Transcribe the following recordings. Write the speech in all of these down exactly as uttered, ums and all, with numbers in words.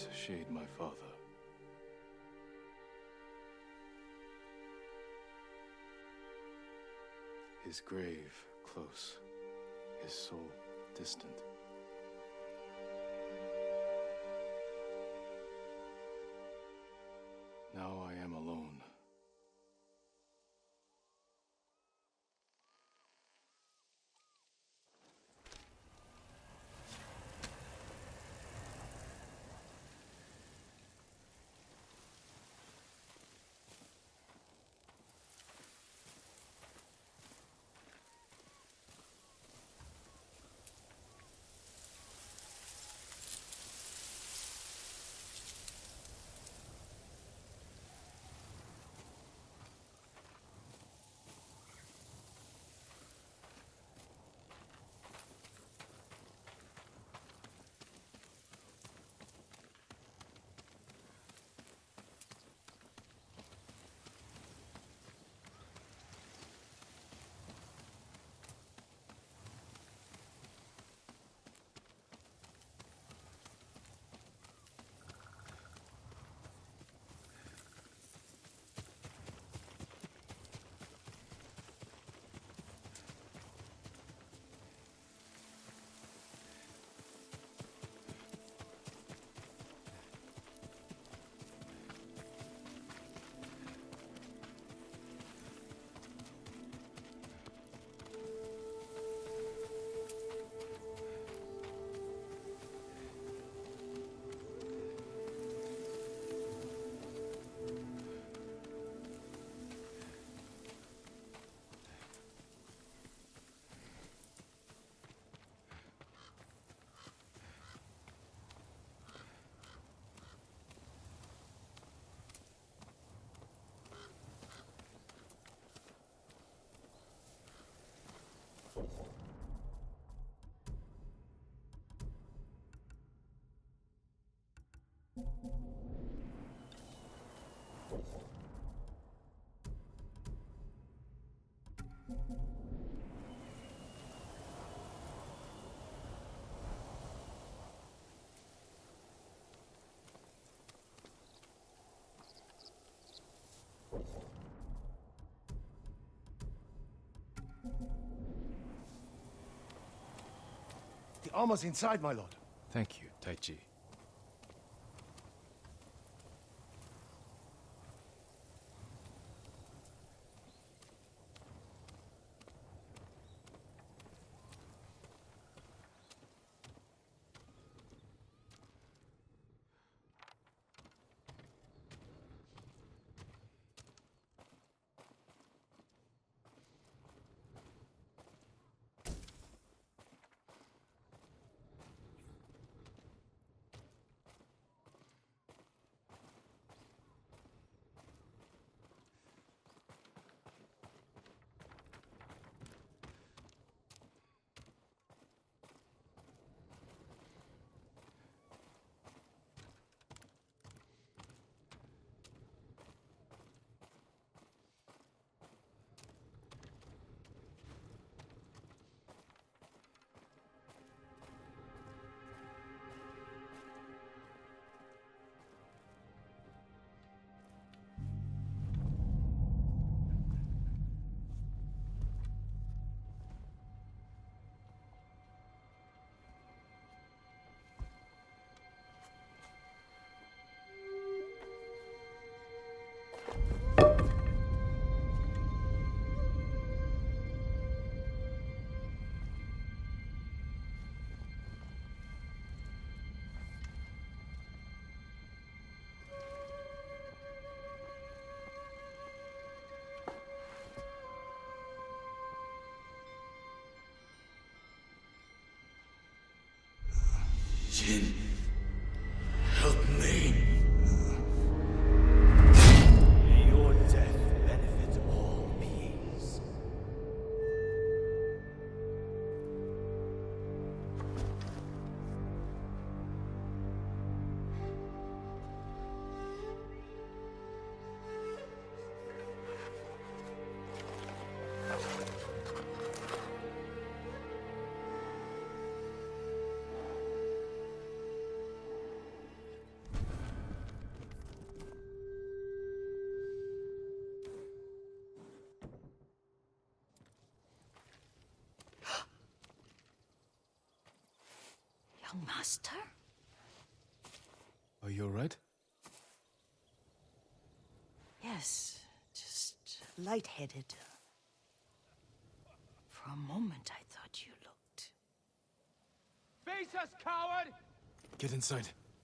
shade my father. His grave close, his soul distant. Now I am alone. The armor's inside, my lord. Thank you, Taichi. Jin, help me. May your death benefit all beings. Young master? Are you alright? Yes, just lightheaded. For a moment, I thought you looked... Face us, coward! Get inside.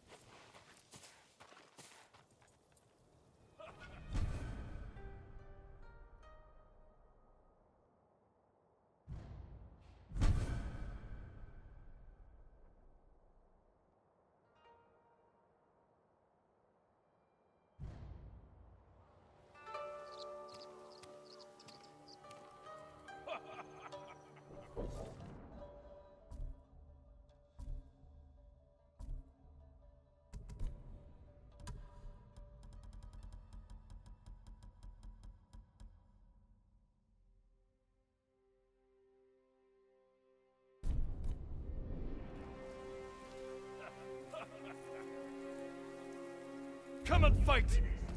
Come and fight!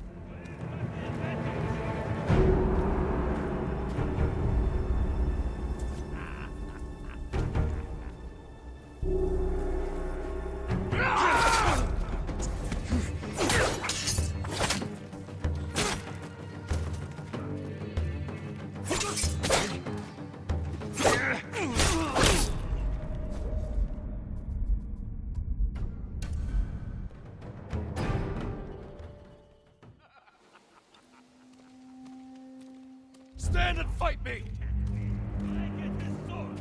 Stand and fight me! I get his sword!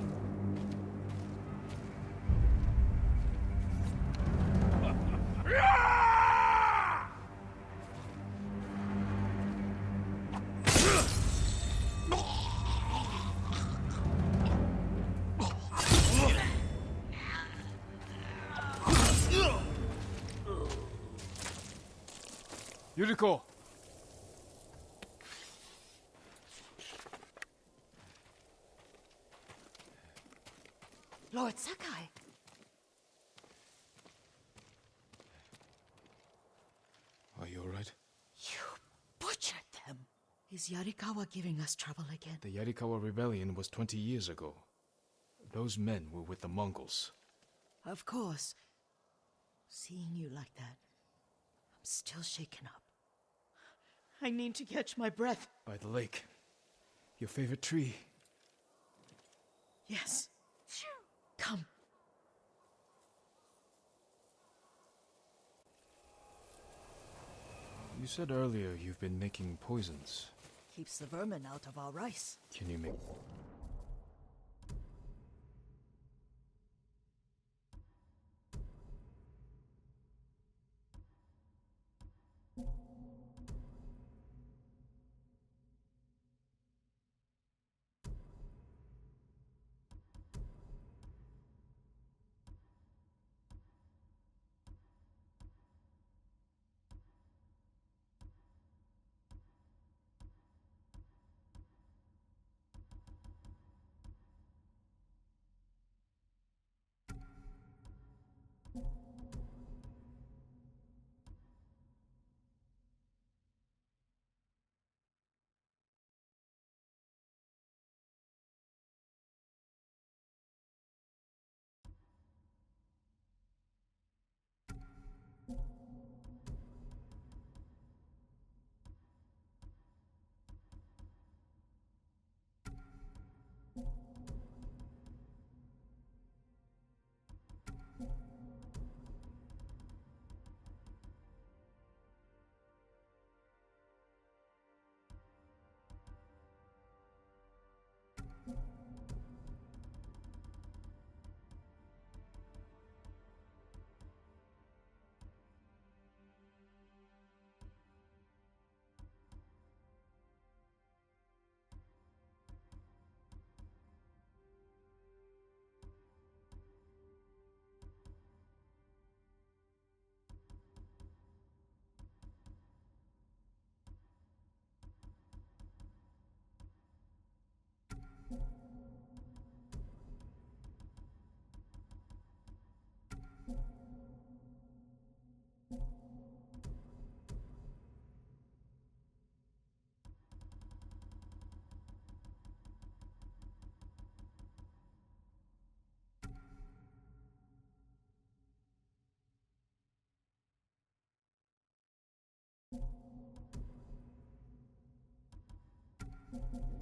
Yuriko! Lord Sakai! Are you alright? You butchered them! Is Yarikawa giving us trouble again? The Yarikawa rebellion was twenty years ago. Those men were with the Mongols. Of course. Seeing you like that, I'm still shaken up. I need to catch my breath. By the lake. Your favorite tree. Yes. Come. You said earlier you've been making poisons. Keeps the vermin out of our rice. Can you make...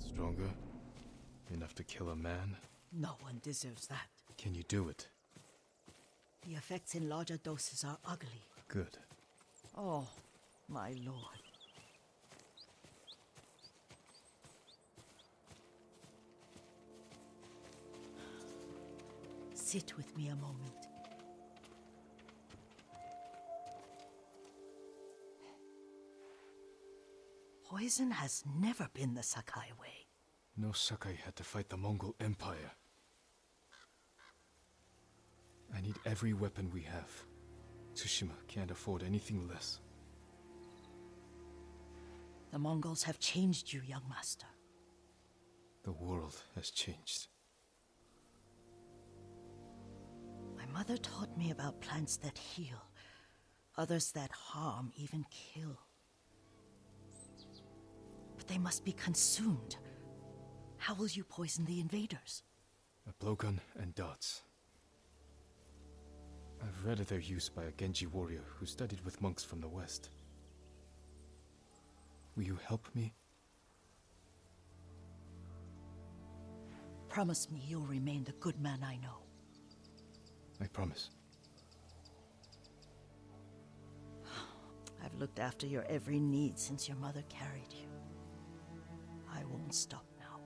Stronger? Enough to kill a man? No one deserves that. Can you do it? The effects in larger doses are ugly. Good. Oh, my lord. Sit with me a moment. Poison has never been the Sakai way. No Sakai had to fight the Mongol Empire. I need every weapon we have. Tsushima can't afford anything less. The Mongols have changed you, young master. The world has changed. My mother taught me about plants that heal, others that harm, even kill. But they must be consumed. How will you poison the invaders? A blowgun and darts. I've read of their use by a Genji warrior who studied with monks from the west. Will you help me? Promise me you'll remain the good man I know. I promise. I've looked after your every need since your mother carried you. I won't stop now.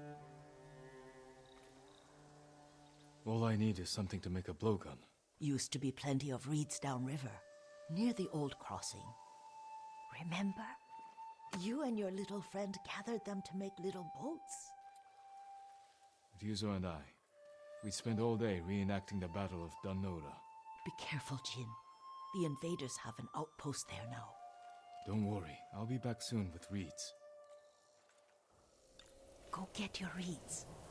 All I need is something to make a blowgun. Used to be plenty of reeds downriver, near the old crossing. Remember? You and your little friend gathered them to make little boats. Ryuzo and I, we'd spend all day reenacting the Battle of Danora. Be careful, Jin. The invaders have an outpost there now. Don't worry, I'll be back soon with reeds. Go get your reeds.